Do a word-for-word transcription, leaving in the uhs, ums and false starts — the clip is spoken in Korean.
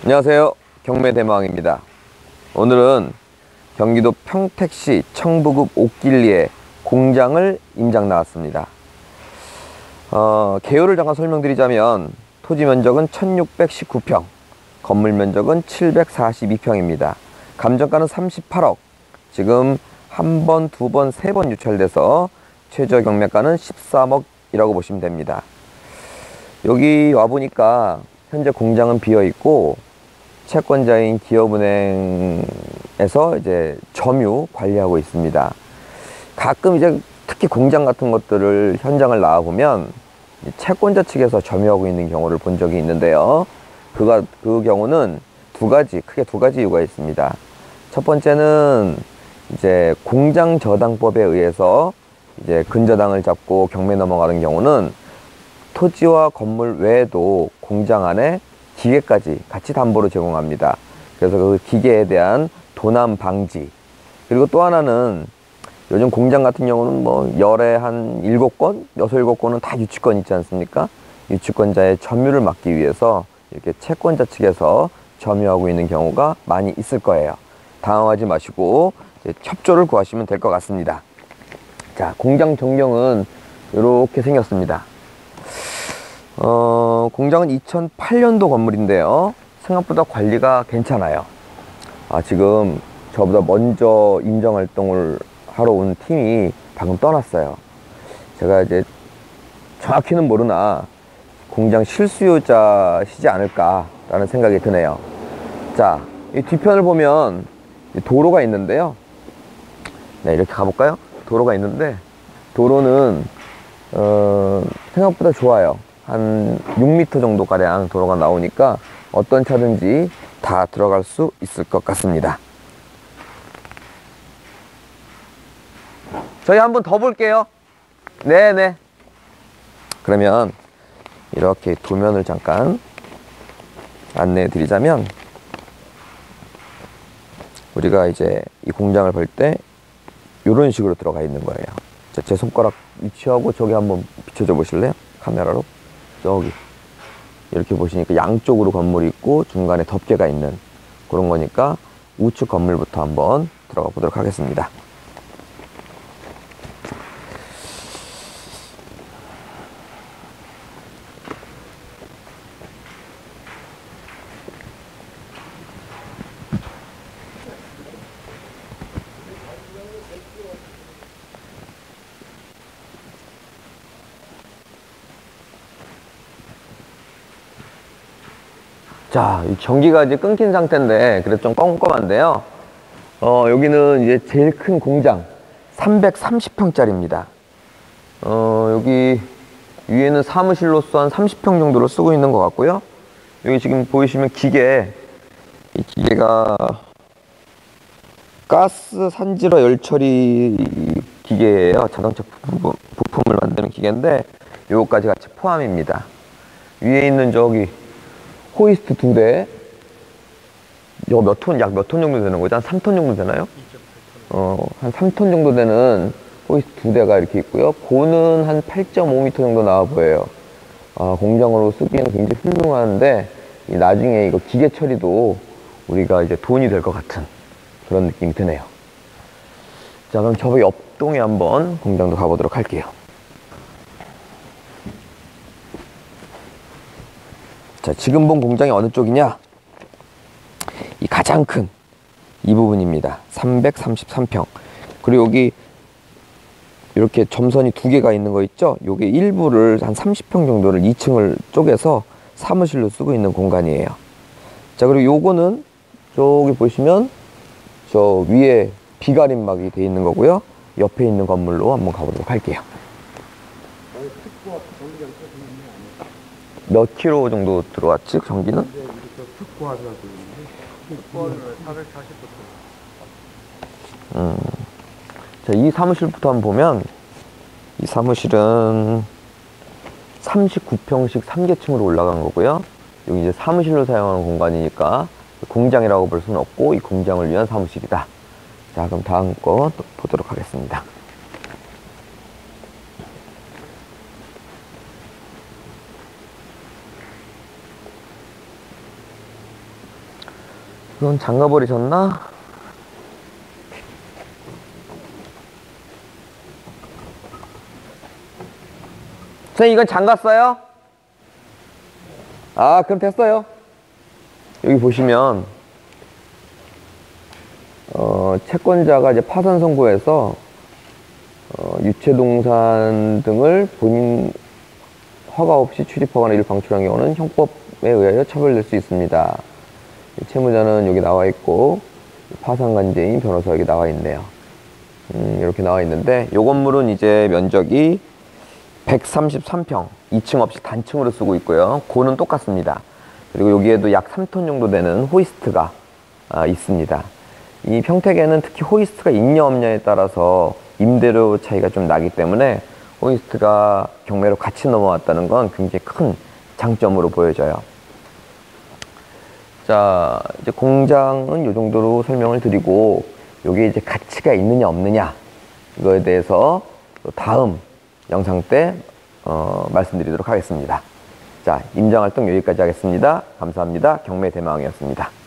안녕하세요. 경매대마왕입니다. 오늘은 경기도 평택시 청부읍 옥길리에 공장을 임장 나왔습니다. 어, 개요를 잠깐 설명드리자면 토지 면적은 천육백십구 평, 건물 면적은 칠백사십이 평입니다. 감정가는 삼십팔억, 지금 한 번, 두 번, 세 번 유찰돼서 최저 경매가는 십삼억이라고 보시면 됩니다. 여기 와보니까 현재 공장은 비어있고 채권자인 기업은행에서 이제 점유 관리하고 있습니다. 가끔 이제 특히 공장 같은 것들을 현장을 나와보면 채권자 측에서 점유하고 있는 경우를 본 적이 있는데요. 그가, 그 경우는 두 가지, 크게 두 가지 이유가 있습니다. 첫 번째는 이제 공장저당법에 의해서 이제 근저당을 잡고 경매 넘어가는 경우는 토지와 건물 외에도 공장 안에 기계까지 같이 담보로 제공합니다. 그래서 그 기계에 대한 도난 방지, 그리고 또 하나는 요즘 공장 같은 경우는 뭐 열에 한 일곱 건, 여섯, 일곱 건은 다 유치권 있지 않습니까? 유치권자의 점유를 막기 위해서 이렇게 채권자 측에서 점유하고 있는 경우가 많이 있을 거예요. 당황하지 마시고 협조를 구하시면 될 것 같습니다. 자, 공장 전경은 이렇게 생겼습니다. 어, 공장은 이천팔 년도 건물인데요. 생각보다 관리가 괜찮아요. 아, 지금 저보다 먼저 임장 활동을 하러 온 팀이 방금 떠났어요. 제가 이제 정확히는 모르나 공장 실수요자시지 않을까라는 생각이 드네요. 자, 이 뒤편을 보면 도로가 있는데요. 네, 이렇게 가볼까요? 도로가 있는데 도로는 어, 생각보다 좋아요. 한 육 미터 정도 가량 도로가 나오니까 어떤 차든지 다 들어갈 수 있을 것 같습니다. 저희 한번 더 볼게요. 네네. 그러면 이렇게 도면을 잠깐 안내해 드리자면, 우리가 이제 이 공장을 볼 때 이런 식으로 들어가 있는 거예요. 제 손가락 위치하고 저기 한번 비춰줘 보실래요? 카메라로. 저기 이렇게 보시니까 양쪽으로 건물이 있고 중간에 덮개가 있는 그런 거니까 우측 건물부터 한번 들어가 보도록 하겠습니다. 자, 이 전기가 이제 끊긴 상태인데 그래도 좀 껌껌한데요. 어, 여기는 이제 제일 큰 공장 삼백삼십 평짜리입니다. 어, 여기 위에는 사무실로서 한 삼십 평 정도를 쓰고 있는 것 같고요. 여기 지금 보이시면 기계, 이 기계가 가스 산질화 열 처리 기계예요. 자동차 부품, 부품을 만드는 기계인데 요거까지 같이 포함입니다. 위에 있는 저기 호이스트 두 대, 이거 몇 톤, 약 몇 톤 정도 되는 거죠? 한 삼 톤 정도 되나요? 어, 한 삼 톤 정도 되는 호이스트 두 대가 이렇게 있고요. 고는 한 팔 점 오 미터 정도 나와 보여요. 아, 공장으로 쓰기에는 굉장히 훌륭한데, 이 나중에 이거 기계 처리도 우리가 이제 돈이 될 것 같은 그런 느낌이 드네요. 자, 그럼 저 옆동에 한번 공장도 가보도록 할게요. 자, 지금 본 공장이 어느 쪽이냐? 이 가장 큰 이 부분입니다. 삼백삼십삼 평. 그리고 여기 이렇게 점선이 두 개가 있는 거 있죠? 요게 일부를 한 삼십 평 정도를 이 층을 쪼개서 사무실로 쓰고 있는 공간이에요. 자, 그리고 요거는 저기 보시면 저 위에 비가림막이 돼 있는 거고요. 옆에 있는 건물로 한번 가보도록 할게요. 몇 킬로 정도 들어왔지, 전기는? 음. 자, 이 사무실부터 한번 보면, 이 사무실은 삼십구 평씩 삼 계층으로 올라간 거고요. 여기 이제 사무실로 사용하는 공간이니까 공장이라고 볼 수는 없고 이 공장을 위한 사무실이다. 자, 그럼 다음 거 보도록 하겠습니다. 이건 잠가버리셨나? 선생님, 이건 잠갔어요? 아, 그럼 됐어요. 여기 보시면 어, 채권자가 이제 파산 선고에서 어, 유체동산 등을 본인 허가 없이 출입하거나 이를 방출한 경우는 형법에 의하여 처벌될 수 있습니다. 채무자는 여기 나와 있고 파산관계인 변호사 여기 나와 있네요. 음, 이렇게 나와 있는데 이 건물은 이제 면적이 백삼십삼 평, 이 층 없이 단층으로 쓰고 있고요. 고는 똑같습니다. 그리고 여기에도 약 삼 톤 정도 되는 호이스트가 아, 있습니다. 이 평택에는 특히 호이스트가 있냐 없냐에 따라서 임대료 차이가 좀 나기 때문에 호이스트가 경매로 같이 넘어왔다는 건 굉장히 큰 장점으로 보여져요. 자, 이제 공장은 이 정도로 설명을 드리고, 요게 이제 가치가 있느냐 없느냐 이거에 대해서 다음 영상 때 어, 말씀드리도록 하겠습니다. 자, 임장활동 여기까지 하겠습니다. 감사합니다. 경매대망이었습니다.